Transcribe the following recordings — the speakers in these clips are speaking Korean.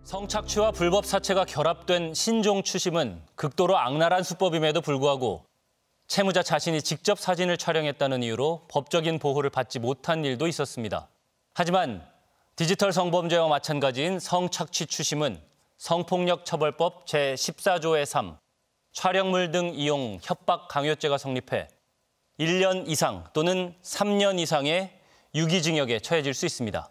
성착취와 불법 사채가 결합된 신종 추심은 극도로 악랄한 수법임에도 불구하고 채무자 자신이 직접 사진을 촬영했다는 이유로 법적인 보호를 받지 못한 일도 있었습니다. 하지만 디지털 성범죄와 마찬가지인 성착취 추심은 성폭력처벌법 제14조의 3, 촬영물 등 이용 협박 강요죄가 성립해 1년 이상 또는 3년 이상의 유기징역에 처해질 수 있습니다.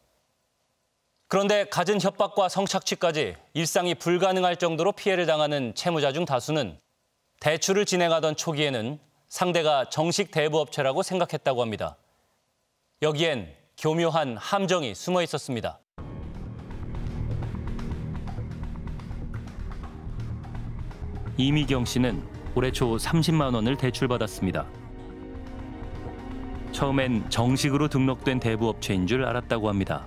그런데 갖은 협박과 성착취까지 일상이 불가능할 정도로 피해를 당하는 채무자 중 다수는 대출을 진행하던 초기에는 상대가 정식 대부업체라고 생각했다고 합니다. 여기엔 교묘한 함정이 숨어 있었습니다. 이미경 씨는 올해 초 30만 원을 대출받았습니다. 처음엔 정식으로 등록된 대부업체인 줄 알았다고 합니다.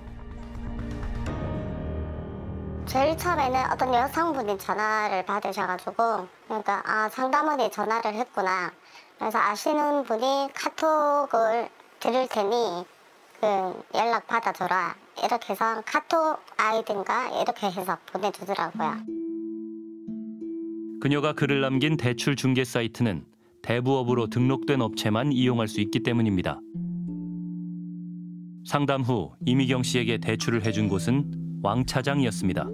제일 처음에는 어떤 여성분이 전화를 받으셔가지고 그러니까 상담원이 전화를 했구나. 그래서 아시는 분이 카톡을 드릴 테니 연락 받아줘라. 이렇게 해서 카톡 아이디인가 이렇게 해서 보내주더라고요. 그녀가 글을 남긴 대출 중개 사이트는 대부업으로 등록된 업체만 이용할 수 있기 때문입니다. 상담 후 이미경 씨에게 대출을 해준 곳은 왕 차장이었습니다.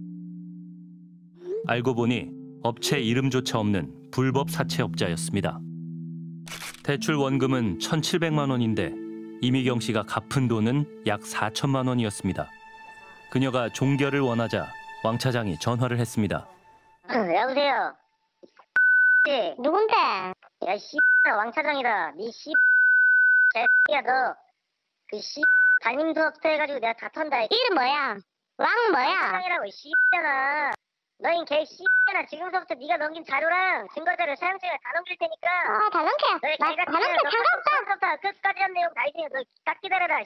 알고 보니 업체 이름조차 없는 불법 사채업자였습니다. 대출 원금은 1,700만 원인데 이미경 씨가 갚은 돈은 약 4천만 원이었습니다. 그녀가 종결을 원하자 왕 차장이 전화를 했습니다. 여보세요. 누군데? 야 왕 차장이다. 니 개야 너. 그 담임 수업터 해가지고 내가 다 턴다. 이름 뭐야? 왕 뭐야? 차장이라고 잖아. 너희 개X잖아. 지금서부터 네가 넘긴 자료랑 증거자료 사용자가 다 넘길 테니까. 다 넘겨. 너희 다 넘겨. 상관없다. 끝까지 한 내용 다 있으니까 너 딱 기다려라.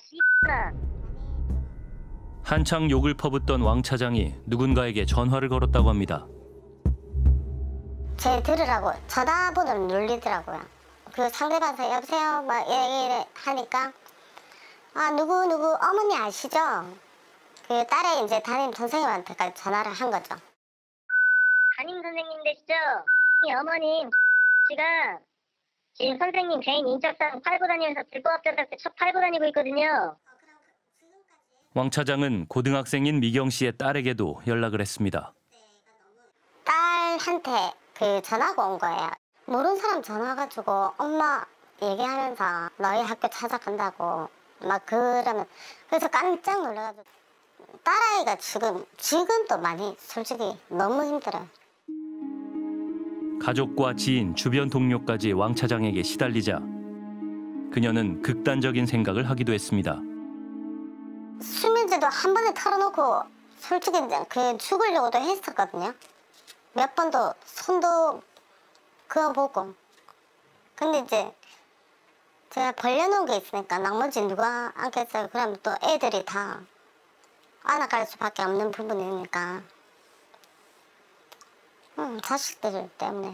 한창 욕을 퍼붓던 왕 차장이 누군가에게 전화를 걸었다고 합니다. 제 들으라고 전화번호를 눌리더라고요. 그 상대방에서 여보세요 막 얘기를 하니까 누구 어머니 아시죠? 그 딸의 이제 담임 선생님한테까지 전화를 한 거죠. 담임 선생님 되시죠? 이 어머님 씨가 지금 선생님 개인 인적사항 팔고 다니면서 불법업자한테 첫 팔고 다니고 있거든요. 왕 차장은 고등학생인 미경 씨의 딸에게도 연락을 했습니다. 딸한테 그 전화가 온 거예요. 모르는 사람 전화 가지고 엄마 얘기하면서 너희 학교 찾아간다고 막 그러면 그래서 깜짝 놀라가지고 딸아이가 지금 또 많이 솔직히 너무 힘들어요. 가족과 지인, 주변 동료까지 왕 차장에게 시달리자 그녀는 극단적인 생각을 하기도 했습니다. 수면제도 한 번에 털어놓고 솔직히 죽으려고도 했었거든요. 몇 번도 손도 그어보고. 근데 이제 제가 벌려놓은 게 있으니까 나머지 누가 안겠어요. 그러면 또 애들이 다 안아갈 수밖에 없는 부분이니까. 자식들 때문에.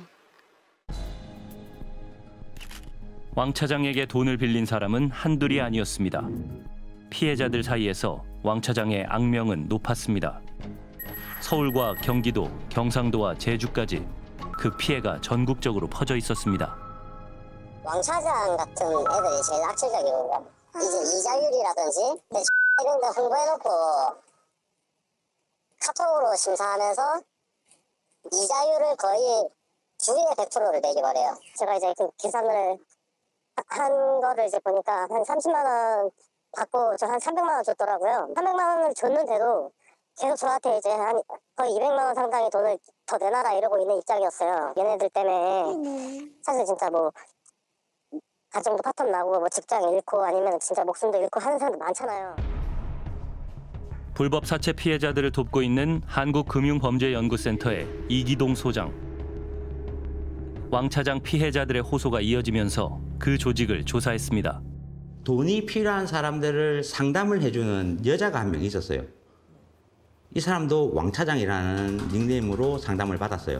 왕 차장에게 돈을 빌린 사람은 한둘이 아니었습니다. 피해자들 사이에서 왕 차장의 악명은 높았습니다. 서울과 경기도, 경상도와 제주까지 그 피해가 전국적으로 퍼져 있었습니다. 왕 차장 같은 애들이 제일 악질적이고 이제 이자율이라든지 이런 데 홍보해놓고 카톡으로 심사하면서 이자율을 거의 주에 100%를 내기버려요. 제가 이제 그 계산을 한 거를 이제 보니까 한 30만 원 받고 저 한 300만 원 줬더라고요. 300만 원을 줬는데도 계속 저한테 이제 한 거의 200만 원 상당의 돈을 더 내놔라 이러고 있는 입장이었어요. 얘네들 때문에 사실 진짜 뭐 가정도 파탄 나고 뭐 직장 잃고 아니면 진짜 목숨도 잃고 하는 사람도 많잖아요. 불법 사채 피해자들을 돕고 있는 한국금융범죄연구센터의 이기동 소장. 왕 차장 피해자들의 호소가 이어지면서 그 조직을 조사했습니다. 돈이 필요한 사람들을 상담을 해주는 여자가 한 명 있었어요. 이 사람도 왕 차장이라는 닉네임으로 상담을 받았어요.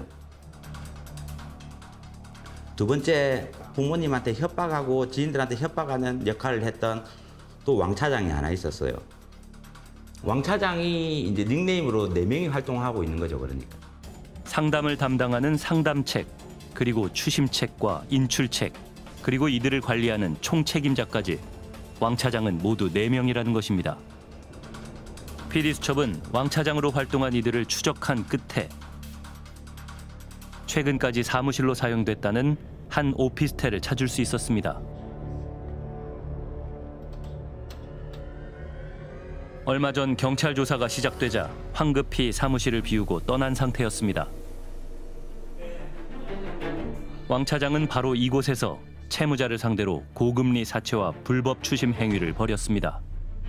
두 번째, 부모님한테 협박하고 지인들한테 협박하는 역할을 했던 또 왕 차장이 하나 있었어요. 왕 차장이 이제 닉네임으로 4명이 활동하고 있는 거죠, 그러니까. 상담을 담당하는 상담책, 그리고 추심책과 인출책, 그리고 이들을 관리하는 총책임자까지 왕 차장은 모두 4명이라는 것입니다. PD수첩은 왕 차장으로 활동한 이들을 추적한 끝에 최근까지 사무실로 사용됐다는 한 오피스텔을 찾을 수 있었습니다. 얼마 전 경찰 조사가 시작되자 황급히 사무실을 비우고 떠난 상태였습니다. 왕 차장은 바로 이곳에서 채무자를 상대로 고금리 사채와 불법 추심 행위를 벌였습니다.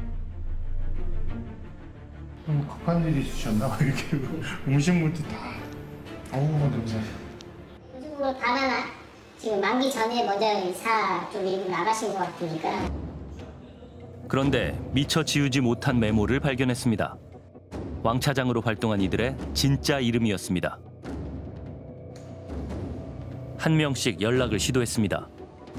급한 일이 있으셨나? 이렇게 음식물도 다. 냄새. 그쪽으로 바나나 지금 만기 전에 먼저 이사 좀 일부 나가신 것 같으니까. 그런데 미처 지우지 못한 메모를 발견했습니다. 왕 차장으로 활동한 이들의 진짜 이름이었습니다. 한 명씩 연락을 시도했습니다.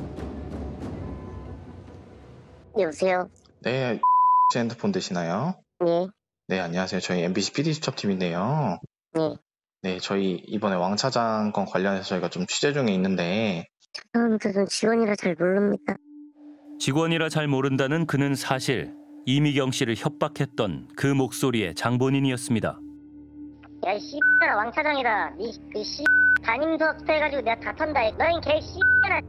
여보세요? 네, 핸드폰 되시나요? 예. 네, 안녕하세요. 저희 MBC PD수첩팀인데요. 예. 네, 저희 이번에 왕 차장 건 관련해서 저희가 좀 취재 중에 있는데 죄송합니다. 전 직원이라 잘 모릅니다. 직원이라 잘 모른다는 그는 사실 이미경 씨를 협박했던 그 목소리의 장본인이었습니다. 야, 이 씨X나 왕 차장이다. 그 씨 담임 수업부터 해가지고 내가 다 턴다. 너흰 개 씨X나.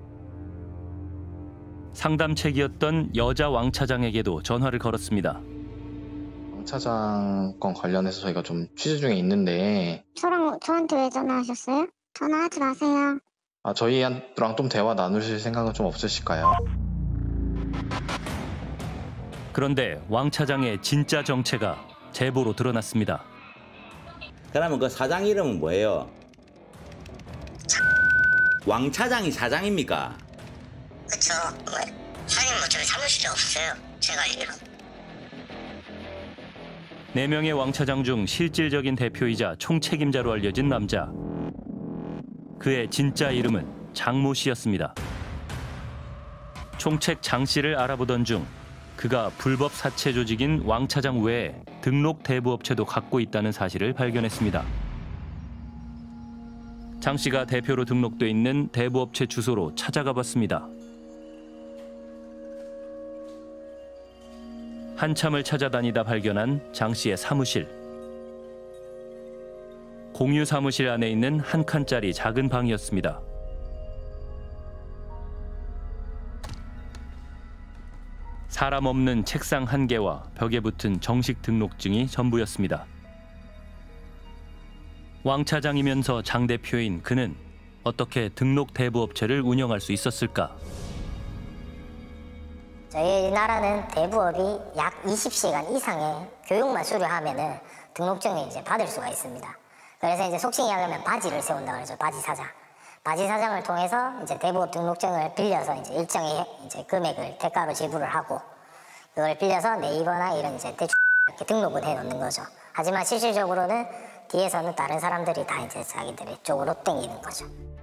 상담책이었던 여자 왕 차장에게도 전화를 걸었습니다. 왕 차장 건 관련해서 저희가 좀 취재 중에 있는데 저한테 왜 전화하셨어요? 전화하지 마세요. 저희랑 좀 대화 나누실 생각은 좀 없으실까요? 그런데 왕 차장의 진짜 정체가 제보로 드러났습니다. 그러면 그 사장 이름은 뭐예요? 왕 차장이 사장입니까? 그쵸. 사장님 저희 사무실에 없어요. 제가 알기로. 4명의 왕 차장 중 실질적인 대표이자 총책임자로 알려진 남자. 그의 진짜 이름은 장모 씨였습니다. 총책 장 씨를 알아보던 중 그가 불법 사채 조직인 왕 차장 외에 등록 대부업체도 갖고 있다는 사실을 발견했습니다. 장 씨가 대표로 등록돼 있는 대부업체 주소로 찾아가 봤습니다. 한참을 찾아다니다 발견한 장 씨의 사무실. 공유 사무실 안에 있는 한 칸짜리 작은 방이었습니다. 사람 없는 책상 한 개와 벽에 붙은 정식 등록증이 전부였습니다. 왕 차장이면서 장 대표인 그는 어떻게 등록 대부업체를 운영할 수 있었을까? 저희 나라는 대부업이 약 20시간 이상의 교육만 수료하면은 등록증을 이제 받을 수가 있습니다. 그래서 이제 속칭 이야기하면 바지를 세운다 그러죠. 바지 사장. 바지 사장을 통해서 이제 대부업 등록증을 빌려서 이제 일정의 이제 금액을 대가로 지불을 하고 그걸 빌려서 네이버나 이런 이제 대출 이렇게 등록을 해 놓는 거죠. 하지만 실질적으로는 뒤에서는 다른 사람들이 다 이제 자기들의 쪽으로 땡기는 거죠.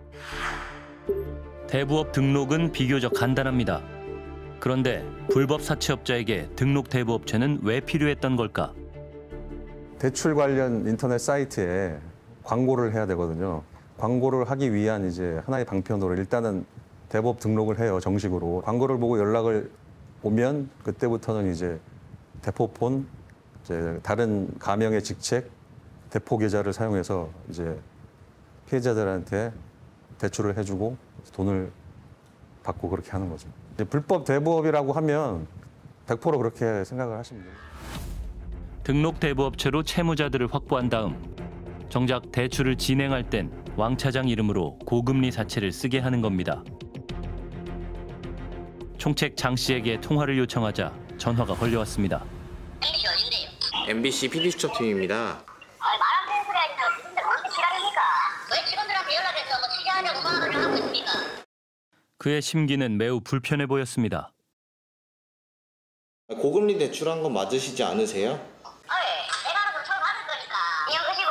대부업 등록은 비교적 간단합니다. 그런데 불법 사채업자에게 등록 대부업체는 왜 필요했던 걸까? 대출 관련 인터넷 사이트에 광고를 해야 되거든요. 광고를 하기 위한 이제 하나의 방편으로 일단은 대부업 등록을 해요, 정식으로. 광고를 보고 연락을 오면 그때부터는 이제 대포폰, 이제 다른 가명의 직책, 대포 계좌를 사용해서 이제 피해자들한테 대출을 해주고 돈을 받고 그렇게 하는 거죠. 이제 불법 대부업이라고 하면 100% 그렇게 생각을 하시면 돼요. 등록 대부업체로 채무자들을 확보한 다음 정작 대출을 진행할 땐 왕 차장 이름으로 고금리 사채를 쓰게 하는 겁니다. 총책 장 씨에게 통화를 요청하자 전화가 걸려왔습니다. MBC 어딘데요? MBC PD수첩팀입니다. 말 안 되는 소리 하니까 무슨 어떻게 지랄입니까? 왜 직원들한테 연락해서 뭐 취재하냐고 전화를 하고 있습니까? 그의 심기는 매우 불편해 보였습니다. 고금리 대출한 건 맞으시지 않으세요? 내가 알아서 처음 받을 거니까 그냥 끄시고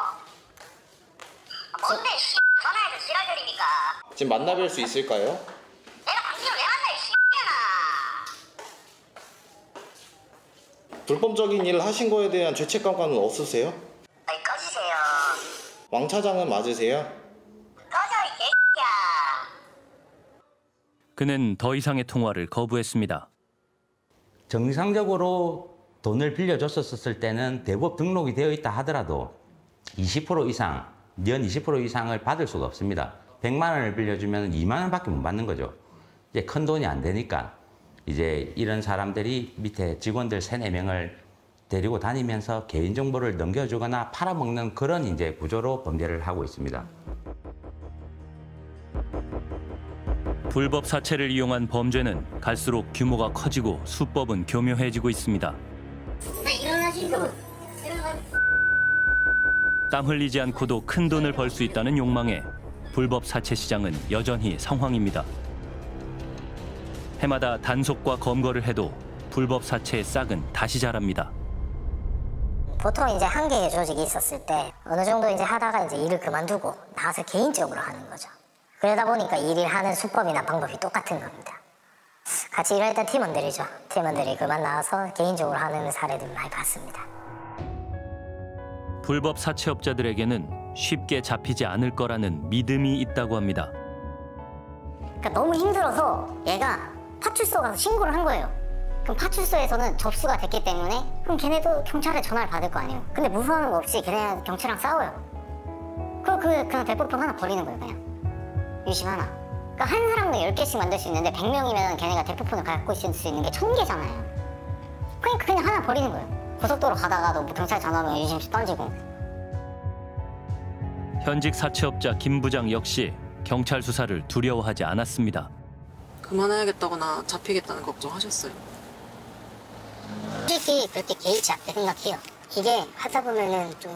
뭔데 전화해서 지랄거리니까 지금 만나뵐 수 있을까요? 내가 당신을 왜 만나 이 불법적인 일을 하신 거에 대한 죄책감과는 없으세요? 아니 꺼지세요. 왕 차장은 맞으세요? 꺼져 이 개X야. 그는 더 이상의 통화를 거부했습니다. 정상적으로 돈을 빌려줬었을 때는 대부업 등록이 되어 있다 하더라도 20% 이상, 연 20% 이상을 받을 수가 없습니다. 100만 원을 빌려주면 2만 원밖에 못 받는 거죠. 이제 큰 돈이 안 되니까 이제 이런 사람들이 밑에 직원들 3, 4명을 데리고 다니면서 개인정보를 넘겨주거나 팔아먹는 그런 이제 구조로 범죄를 하고 있습니다. 불법 사채를 이용한 범죄는 갈수록 규모가 커지고 수법은 교묘해지고 있습니다. 땀 흘리지 않고도 큰 돈을 벌 수 있다는 욕망에 불법 사채 시장은 여전히 성황입니다. 해마다 단속과 검거를 해도 불법 사채의 싹은 다시 자랍니다. 보통 이제 한 개의 조직이 있었을 때 어느 정도 이제 하다가 이제 일을 그만두고 나와서 개인적으로 하는 거죠. 그러다 보니까 일을 하는 수법이나 방법이 똑같은 겁니다. 같이 일할 때 팀원들이죠. 팀원들이 그만 나와서 개인적으로 하는 사례들 많이 봤습니다. 불법 사채업자들에게는 쉽게 잡히지 않을 거라는 믿음이 있다고 합니다. 그러니까 너무 힘들어서 얘가 파출소 가서 신고를 한 거예요. 그럼 파출소에서는 접수가 됐기 때문에 그럼 걔네도 경찰에 전화를 받을 거 아니에요. 근데 무서워하는 거 없이 걔네 경찰이랑 싸워요. 그냥 대포폰 하나 버리는 거예요. 그냥 유심 하나. 그러니까 한 사람도 10개씩 만들 수 있는데 100명이면 걔네가 대포폰을 갖고 있을 수 있는 게 1000개잖아요. 그러니까 그냥 하나 버리는 거예요. 고속도로 가다가도 뭐 경찰 전화하면 유심씩 던지고. 현직 사채업자 김 부장 역시 경찰 수사를 두려워하지 않았습니다. 그만해야겠다거나 잡히겠다는 걱정하셨어요? 솔직히 그렇게 개의치 않게 생각해요. 이게 하다 보면은 좀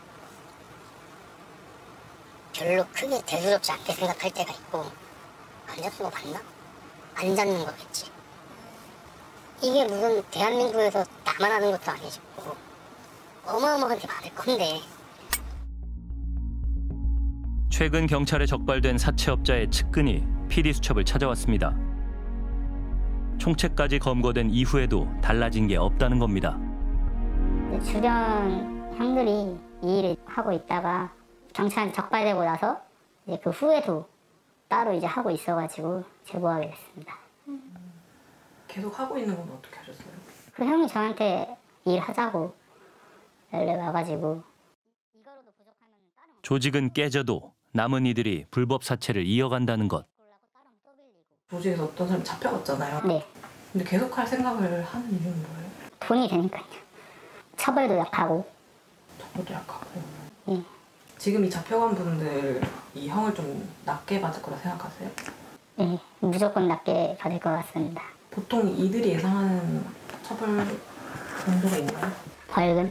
별로 크게 대수롭지 않게 생각할 때가 있고, 안 잡는 거 맞나? 안 잡는 거겠지. 이게 무슨 대한민국에서 나만 하는 것도 아니죠. 어마어마하게 많을 건데. 최근 경찰에 적발된 사채업자의 측근이 PD수첩을 찾아왔습니다. 총책까지 검거된 이후에도 달라진 게 없다는 겁니다. 주변 형들이 이 일을 하고 있다가 경찰에 적발되고 나서 이제 그 후에도 따로 이제 하고 있어가지고 제보하게 됐습니다. 계속 하고 있는 건 어떻게 하셨어요? 그 형이 저한테 일하자고 연락 와가지고. 조직은 깨져도 남은 이들이 불법 사채를 이어간다는 것. 조직에서 어떤 사람이 잡혀갔잖아요. 네. 근데 계속 할 생각을 하는 이유는 뭐예요? 돈이 되니까요. 처벌도 약하고. 저도 약하고. 예. 지금 이 잡혀간 분들 이 형을 좀 낮게 받을 거라 생각하세요? 예, 무조건 낮게 받을 것 같습니다. 보통 이들이 예상하는 처벌 정도가 있나요? 벌금.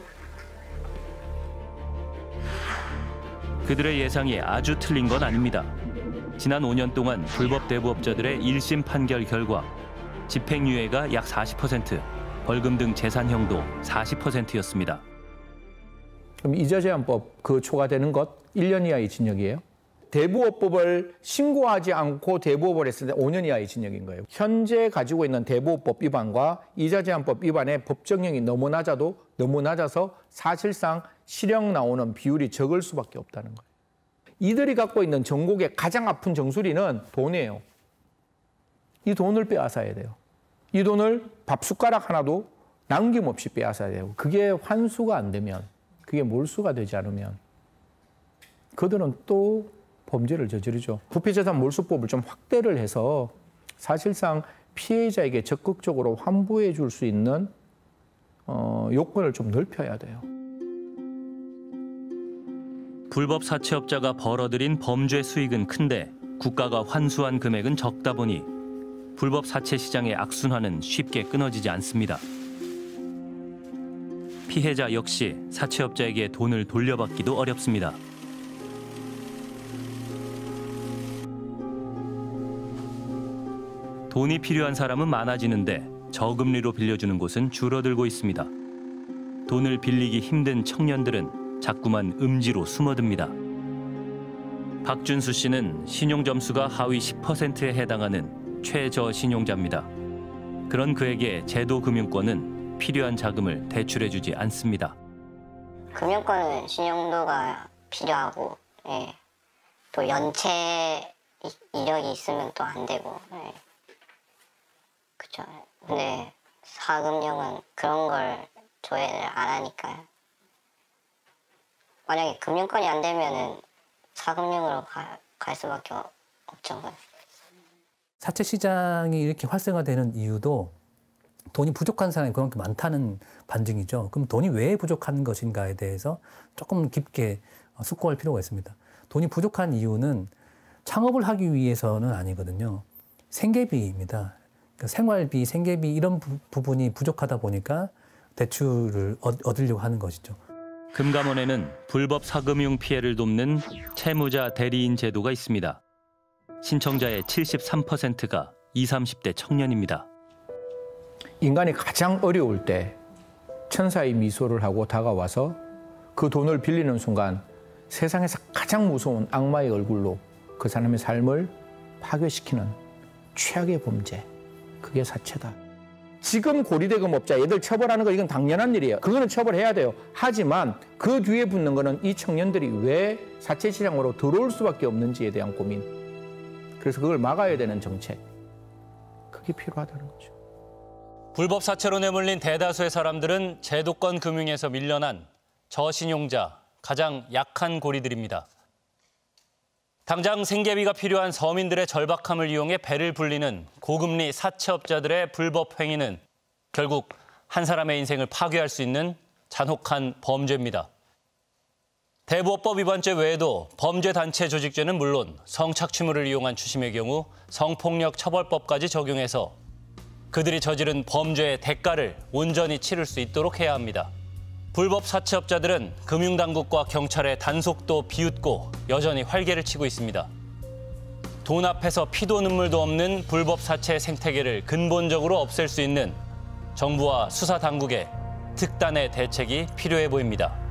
그들의 예상이 아주 틀린 건 아닙니다. 지난 5년 동안 불법 대부업자들의 1심 판결 결과 집행유예가 약 40%, 벌금 등 재산형도 40%였습니다. 그럼 이자제한법 그 초과되는 것 1년 이하의 징역이에요. 대부업법을 신고하지 않고 대부업을 했을 때 5년 이하의 징역인 거예요. 현재 가지고 있는 대부업법 위반과 이자제한법 위반의 법정형이 너무 낮아서 사실상 실형 나오는 비율이 적을 수밖에 없다는 거예요. 이들이 갖고 있는 전국의 가장 아픈 정수리는 돈이에요. 이 돈을 빼앗아야 돼요. 이 돈을 밥숟가락 하나도 남김없이 빼앗아야 돼요. 그게 환수가 안 되면, 그게 몰수가 되지 않으면 그들은 또 범죄를 저지르죠. 부패재산 몰수법을 좀 확대를 해서 사실상 피해자에게 적극적으로 환부해 줄 수 있는 요건을 좀 넓혀야 돼요. 불법 사채업자가 벌어들인 범죄 수익은 큰데 국가가 환수한 금액은 적다 보니 불법 사채 시장의 악순환은 쉽게 끊어지지 않습니다. 피해자 역시 사채업자에게 돈을 돌려받기도 어렵습니다. 돈이 필요한 사람은 많아지는데 저금리로 빌려주는 곳은 줄어들고 있습니다. 돈을 빌리기 힘든 청년들은 자꾸만 음지로 숨어듭니다. 박준수 씨는 신용점수가 하위 10%에 해당하는 최저신용자입니다. 그런 그에게 제도금융권은 필요한 자금을 대출해주지 않습니다. 금융권은 신용도가 필요하고, 예. 또 연체 이력이 있으면 또 안 되고, 예. 그쵸. 근데 사금융은 그런 걸 조회를 안 하니까요. 만약에 금융권이 안 되면은 사금융으로 갈 수밖에 없죠. 사채 시장이 이렇게 활성화되는 이유도 돈이 부족한 사람이 그만큼 많다는 반증이죠. 그럼 돈이 왜 부족한 것인가에 대해서 조금 깊게 숙고할 필요가 있습니다. 돈이 부족한 이유는 창업을 하기 위해서는 아니거든요. 생계비입니다. 그러니까 생활비, 생계비 이런 부분이 부족하다 보니까 대출을 얻으려고 하는 것이죠. 금감원에는 불법 사금융 피해를 돕는 채무자 대리인 제도가 있습니다. 신청자의 73%가 20, 30대 청년입니다. 인간이 가장 어려울 때 천사의 미소를 하고 다가와서 그 돈을 빌리는 순간 세상에서 가장 무서운 악마의 얼굴로 그 사람의 삶을 파괴시키는 최악의 범죄, 그게 사채다. 지금 고리대금업자 얘들 처벌하는 거 이건 당연한 일이에요. 그거는 처벌해야 돼요. 하지만 그 뒤에 붙는 거는 이 청년들이 왜 사채 시장으로 들어올 수밖에 없는지에 대한 고민. 그래서 그걸 막아야 되는 정책. 그게 필요하다는 거죠. 불법 사채로 내몰린 대다수의 사람들은 제도권 금융에서 밀려난 저신용자, 가장 약한 고리들입니다. 당장 생계비가 필요한 서민들의 절박함을 이용해 배를 불리는 고금리 사채업자들의 불법 행위는 결국 한 사람의 인생을 파괴할 수 있는 잔혹한 범죄입니다. 대부업법 위반죄 외에도 범죄단체 조직죄는 물론 성착취물을 이용한 추심의 경우 성폭력 처벌법까지 적용해서 그들이 저지른 범죄의 대가를 온전히 치를 수 있도록 해야 합니다. 불법 사채업자들은 금융당국과 경찰의 단속도 비웃고 여전히 활개를 치고 있습니다. 돈 앞에서 피도 눈물도 없는 불법 사채 생태계를 근본적으로 없앨 수 있는 정부와 수사당국의 특단의 대책이 필요해 보입니다.